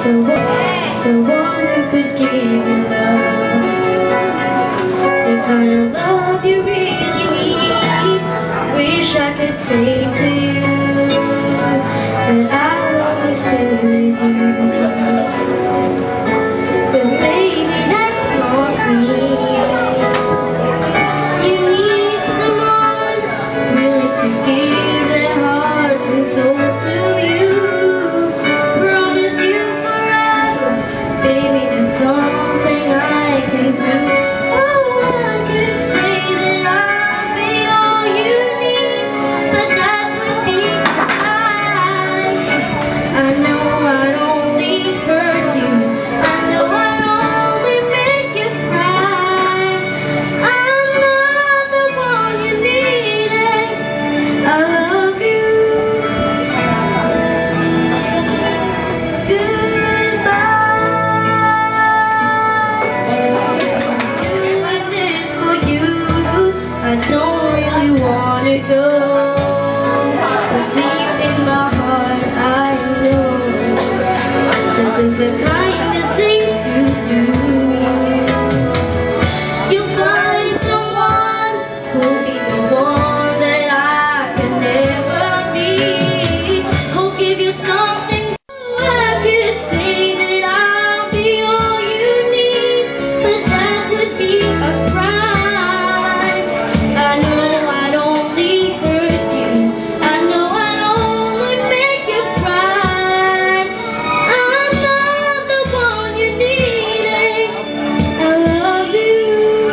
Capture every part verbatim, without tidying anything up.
the one who could give you love, the kind of love you really need. Wish I could say to you that I'll always stay with you, but maybe that's not me. You need someone willing to give their heart and soul to you. Promise you forever, baby, there's something I can do. Oh, I could say that I'll be all you need, but that would be fine. I know I'd only hurt you, I know I'd only make you cry. I'm not the one you needed. I love you. I don't really want to go, but deep in my heart I know that this is the kind of thing to do. You'll find someone who'll be the one that I can never be, who'll give you something. I could say that I'll be all you need, but that would be a crime. I know I'd only hurt you, I know I'd only make you cry. I'm not the one you needed. I love you.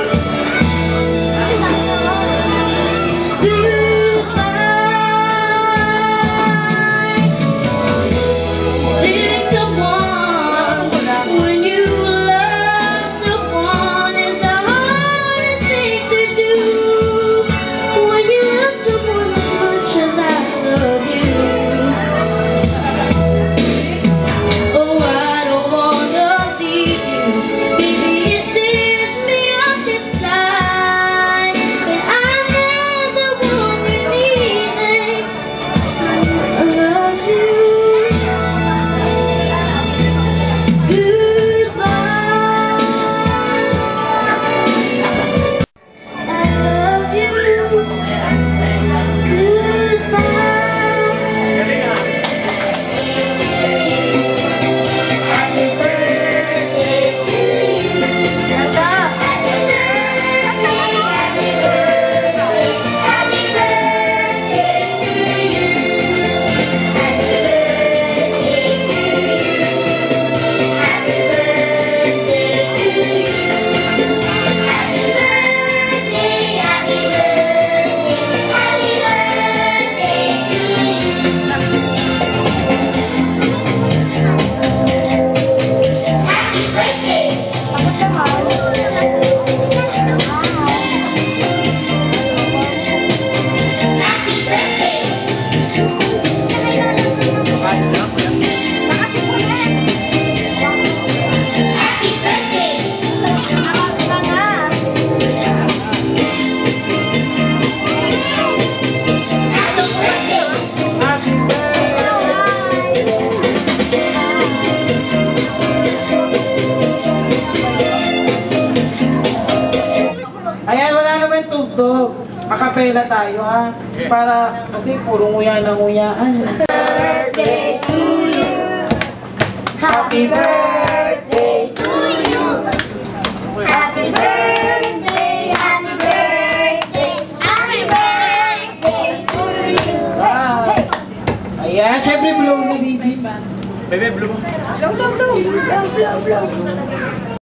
Goodbye. Take someone when you love someone is the hardest thing to do. When you love someone as much as I love you. Oh, I don't wanna leave you, baby, it tears me up inside, but I'm not the one you needed. I love you. Goodbye. I love you. Goodbye. Happy birthday to you. Happy birthday, happy birthday to you. Happy birthday to you. Happy birthday, happy birthday, happy Ayan, wala naman tugtog. Akapela tayo, ha? Para, kasi puro nguya na nguyaan. birthday to you. Happy birthday to you. Happy birthday, happy birthday, happy birthday to you. Wow. Ayan, syempre blow ni Bibi. Bebe, blue. Blow, blow, blow. Blow, blow, blow.